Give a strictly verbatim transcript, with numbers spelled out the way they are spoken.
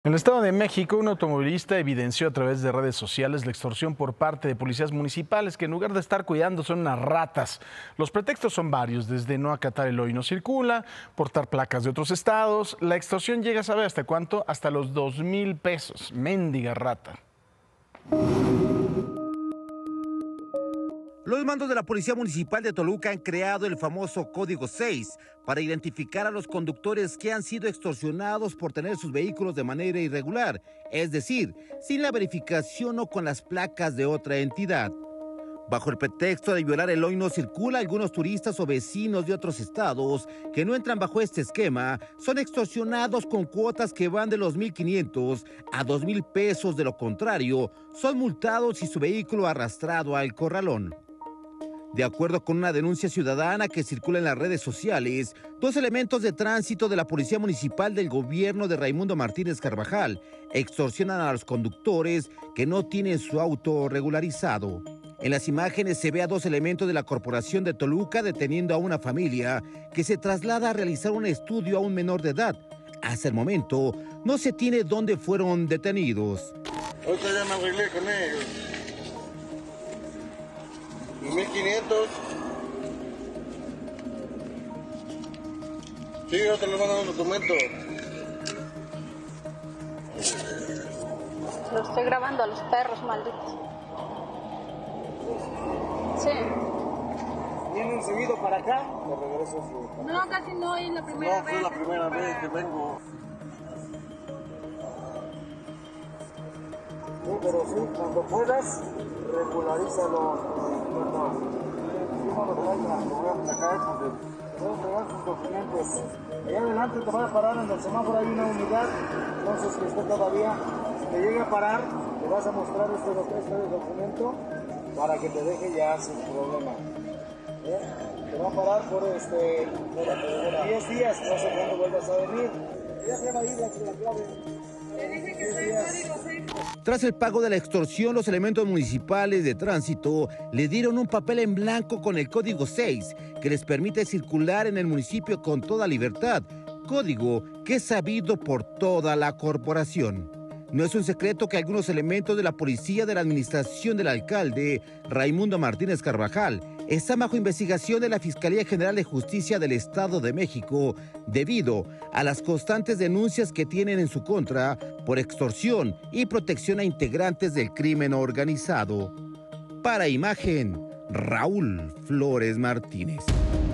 En el Estado de México, un automovilista evidenció a través de redes sociales la extorsión por parte de policías municipales que en lugar de estar cuidando son unas ratas. Los pretextos son varios, desde no acatar el hoy no circula, portar placas de otros estados. La extorsión llega a saber hasta cuánto, hasta los dos mil pesos. Mendiga rata. Los mandos de la Policía Municipal de Toluca han creado el famoso Código seis para identificar a los conductores que han sido extorsionados por tener sus vehículos de manera irregular, es decir, sin la verificación o con las placas de otra entidad. Bajo el pretexto de violar el hoy no circula, algunos turistas o vecinos de otros estados que no entran bajo este esquema son extorsionados con cuotas que van de los mil quinientos a dos mil pesos. De lo contrario, son multados y su vehículo arrastrado al corralón. De acuerdo con una denuncia ciudadana que circula en las redes sociales, dos elementos de tránsito de la Policía Municipal del gobierno de Raimundo Martínez Carvajal extorsionan a los conductores que no tienen su auto regularizado. En las imágenes se ve a dos elementos de la Corporación de Toluca deteniendo a una familia que se traslada a realizar un estudio a un menor de edad. Hasta el momento no se tiene dónde fueron detenidos. Ahorita ya me arreglé con ellos. mil quinientos. Sí, yo te lo mando un documento. Lo estoy grabando a los perros malditos. Sí. ¿Vienen seguido para acá? De regreso, sí. No, casi no, es la primera No, vez. fue la primera vez que vengo. Sí, pero sí, cuando puedas, regularízalo. No, lo que vaya, lo voy a sacar, porque te voy a entregar tus documentos. Allá adelante te va a parar en el semáforo, hay una unidad, entonces que esté todavía. Si te llega a parar, te vas a mostrar este, este documento para que te deje ya sin problema. ¿Eh? Te va a parar por este por diez días, no sé cuándo vuelvas a venir. Ya se va a ir la clave. Tras el pago de la extorsión, los elementos municipales de tránsito le dieron un papel en blanco con el Código seis, que les permite circular en el municipio con toda libertad, código que es sabido por toda la corporación. No es un secreto que algunos elementos de la policía de la administración del alcalde Raimundo Martínez Carvajal están bajo investigación de la Fiscalía General de Justicia del Estado de México debido a las constantes denuncias que tienen en su contra por extorsión y protección a integrantes del crimen organizado. Para Imagen, Raúl Flores Martínez.